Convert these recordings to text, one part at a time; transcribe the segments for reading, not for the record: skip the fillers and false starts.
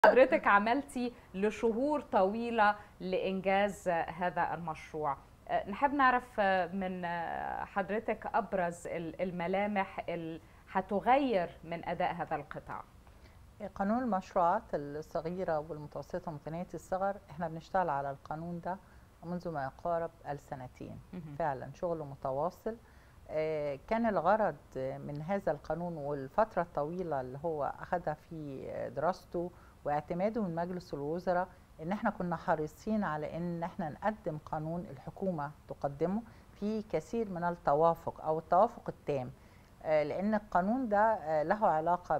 حضرتك عملتي لشهور طويلة لإنجاز هذا المشروع. نحب نعرف من حضرتك أبرز الملامح اللي هتغير من أداء هذا القطاع. قانون المشروعات الصغيرة والمتوسطة ومتناهية الصغر، احنا بنشتغل على القانون ده منذ ما يقارب السنتين. فعلا شغل متواصل. كان الغرض من هذا القانون والفترة الطويلة اللي هو أخذها في دراسته واعتماده من مجلس الوزراء، ان احنا كنا حريصين على ان احنا نقدم قانون الحكومة تقدمه في كثير من التوافق او التوافق التام. لأن القانون ده له علاقة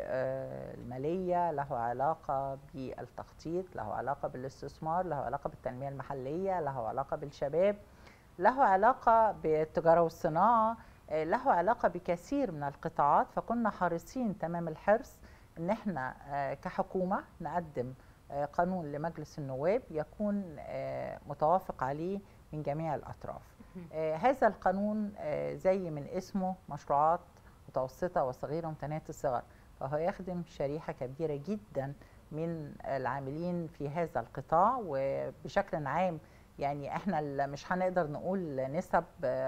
بالمالية، له علاقة بالتخطيط، له علاقة بالاستثمار، له علاقة بالتنمية المحلية، له علاقة بالشباب، له علاقة بالتجارة والصناعة، له علاقة بكثير من القطاعات. فكنا حريصين تمام الحرص ان احنا كحكومة نقدم قانون لمجلس النواب يكون متوافق عليه من جميع الأطراف. هذا القانون زي من اسمه مشروعات متوسطة وصغيرة ومتناهية الصغر، فهو يخدم شريحة كبيرة جدا من العاملين في هذا القطاع. وبشكل عام يعني احنا مش هنقدر نقول نسب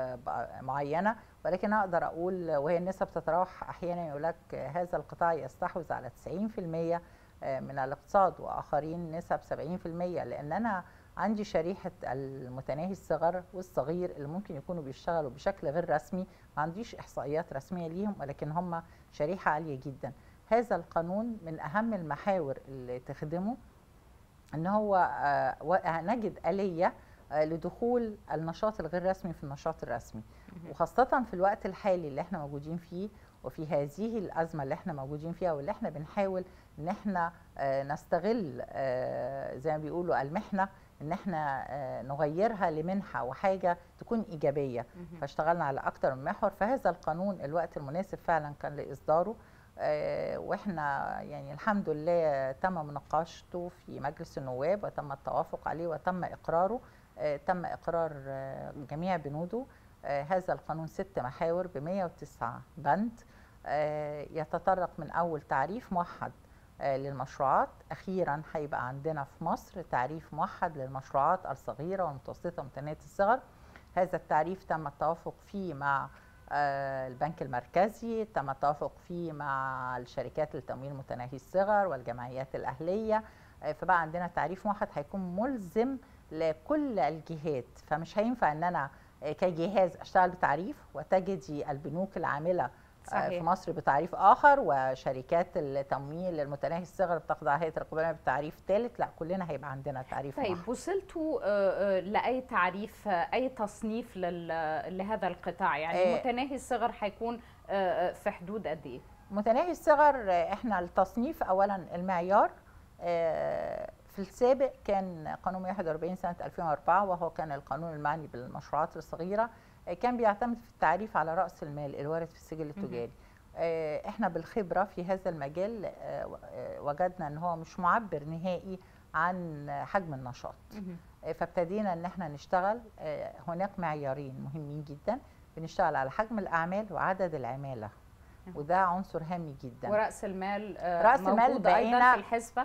معينة، ولكن اقدر اقول، وهي النسب تتراوح احيانا، يقول لك هذا القطاع يستحوذ على 90% من الاقتصاد، واخرين نسب 70%. لان انا عندي شريحة المتناهي الصغر والصغير اللي ممكن يكونوا بيشتغلوا بشكل غير رسمي، ما عنديش إحصائيات رسمية ليهم، ولكن هم شريحة عالية جدا. هذا القانون من أهم المحاور اللي تخدمه ان هو نجد آلية لدخول النشاط الغير رسمي في النشاط الرسمي، وخاصة في الوقت الحالي اللي احنا موجودين فيه، وفي هذه الأزمة اللي احنا موجودين فيها، واللي احنا بنحاول ان احنا نستغل زي ما بيقولوا المحنة، ان احنا نغيرها لمنحة وحاجة تكون إيجابية. فاشتغلنا على أكتر من محور، فهذا القانون الوقت المناسب فعلا كان لإصداره. واحنا يعني الحمد لله تم مناقشته في مجلس النواب وتم التوافق عليه وتم اقراره. تم اقرار جميع بنوده. هذا القانون 6 محاور ب 109 بند، يتطرق من اول تعريف موحد للمشروعات. اخيرا هيبقى عندنا في مصر تعريف موحد للمشروعات الصغيره والمتوسطه ومتناهيه الصغر. هذا التعريف تم التوافق فيه مع البنك المركزي، تم التوافق فيه مع الشركات للتمويل متناهي الصغر والجمعيات الأهلية. فبقى عندنا تعريف واحد هيكون ملزم لكل الجهات. فمش هينفع ان انا كجهاز اشتغل بتعريف وتجدي البنوك العامله صحيح في مصر بتعريف اخر، وشركات التمويل المتناهي الصغر بتخضع هيئه الرقابه بتعريف ثالث. لا، كلنا هيبقى عندنا تعريف طيب واحد. وصلتوا لاي تعريف، اي تصنيف لهذا القطاع؟ يعني متناهي الصغر هيكون في حدود قد ايه؟ متناهي الصغر احنا التصنيف اولا المعيار في السابق كان قانون 41 سنة 2004، وهو كان القانون المعني بالمشروعات الصغيرة. كان بيعتمد في التعريف على رأس المال الوارد في السجل التجاري. احنا بالخبرة في هذا المجال وجدنا ان هو مش معبر نهائي عن حجم النشاط. فابتدينا ان احنا نشتغل. هناك معيارين مهمين جدا، بنشتغل على حجم الأعمال وعدد العمالة، وده عنصر هام جدا. ورأس المال موجود ايضا في الحسبه.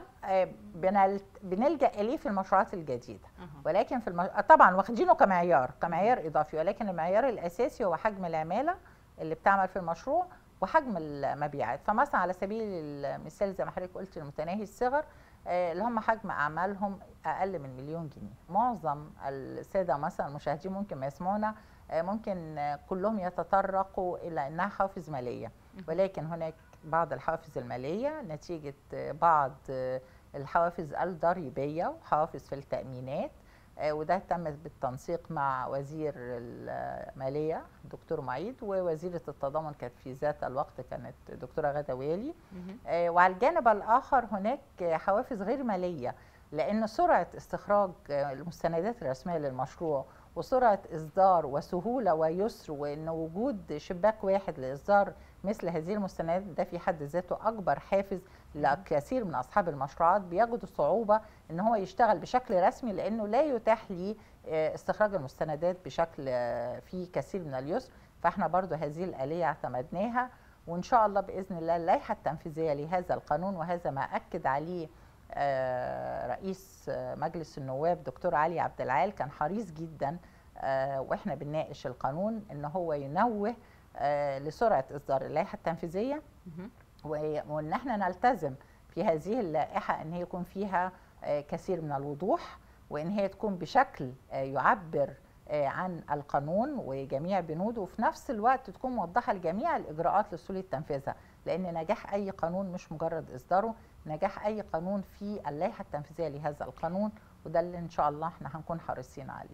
بنلجأ اليه في المشروعات الجديده، ولكن في طبعا واخدينه كمعيار اضافي، ولكن المعيار الاساسي هو حجم العماله اللي بتعمل في المشروع وحجم المبيعات. فمثلا على سبيل المثال زي ما حضرتك قلت المتناهي الصغر اللي هم حجم اعمالهم اقل من مليون جنيه. معظم الساده مثلا المشاهدين ممكن ما يسمعونا ممكن كلهم يتطرقوا الى انها حوافز ماليه، ولكن هناك بعض الحوافز الماليه نتيجه بعض الحوافز الضريبيه وحوافز في التامينات. وده تم بالتنسيق مع وزير الماليه الدكتور معيد، ووزيره التضامن كانت في ذات الوقت كانت الدكتوره غاده والي. وعلى الجانب الاخر هناك حوافز غير ماليه، لان سرعه استخراج المستندات الرسميه للمشروع وسرعه اصدار وسهوله ويسر، وان وجود شباك واحد لاصدار مثل هذه المستندات ده في حد ذاته اكبر حافز لكثير من اصحاب المشروعات بيجدوا صعوبه ان هو يشتغل بشكل رسمي، لانه لا يتاح لي استخراج المستندات بشكل فيه كثير من اليسر. فاحنا برضو هذه الآلية اعتمدناها، وان شاء الله باذن الله اللائحه التنفيذيه لهذا القانون، وهذا ما اكد عليه رئيس مجلس النواب دكتور علي عبد العال كان حريص جدا واحنا بنناقش القانون ان هو ينوه لسرعه اصدار اللائحه التنفيذيه، وان احنا نلتزم في هذه اللائحه ان هي يكون فيها كثير من الوضوح، وان هي تكون بشكل يعبر عن القانون وجميع بنوده، وفي نفس الوقت تكون موضحه لجميع الاجراءات لسهوله تنفيذها، لان نجاح اي قانون مش مجرد اصداره، نجاح اي قانون في اللائحه التنفيذيه لهذا القانون، وده اللي ان شاء الله احنا هنكون حريصين عليه.